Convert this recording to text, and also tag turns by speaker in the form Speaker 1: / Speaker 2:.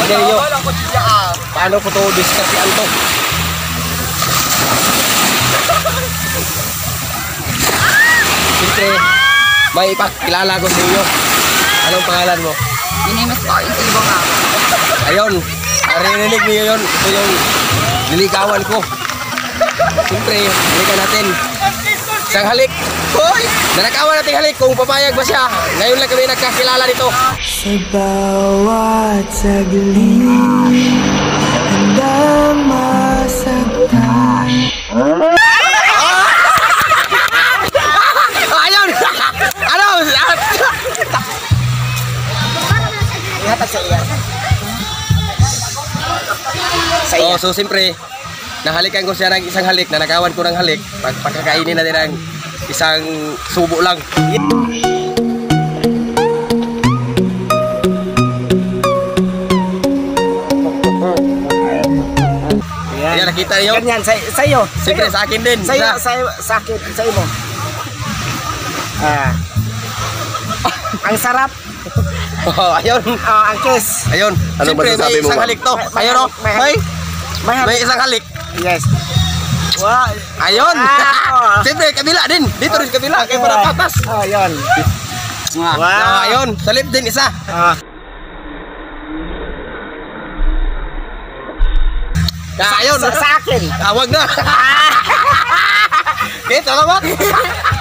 Speaker 1: tignan niyo. Paano ko to diskartean to? Siyempre, may ipakilala ko sa inyo. Anong pangalan mo?
Speaker 2: My name is Lauren Silva nga.
Speaker 1: Ayun, narinig niyo yun. Ito yung niligawan ko. Siyempre, halikan natin. Isang halik. Hoy! Nanakawan natin halik kung papayag ba siya. Ngayon lang kami nagkakilala nito.
Speaker 3: Sa bawat saglit, handang masaktan.
Speaker 1: Ayun! Ano?
Speaker 2: Ihatag sa iya.
Speaker 1: Oh, so siyempre, nahalikan ko siya ng isang halik, nanakawan ko ng halik. Pagkakainin natin ng isang subo lang. Ayan, nakita niyo?
Speaker 2: Ganyan, sa iyo.
Speaker 1: Siyempre, sa akin din.
Speaker 2: Sa iyo, sa akin, sa iyo. Ang sarap.
Speaker 1: Oh, ayun.
Speaker 2: Ang kiss.
Speaker 1: Ayun.
Speaker 4: Ano
Speaker 1: Siyempre,
Speaker 4: masasabi
Speaker 1: may
Speaker 4: mo,
Speaker 1: isang
Speaker 4: ma'am?
Speaker 1: halik to. Ayun o. May isang halik.
Speaker 2: Yes. Wow.
Speaker 1: Ayun.
Speaker 2: Wow.
Speaker 1: Siyempre, kabila din. Dito rin kabila. Kaya para patas.
Speaker 2: Oh, yun.
Speaker 1: Wow. Ayun. Sa lip din isa. Ayun.
Speaker 2: Sa akin.
Speaker 1: Wag na. Okay, salamat.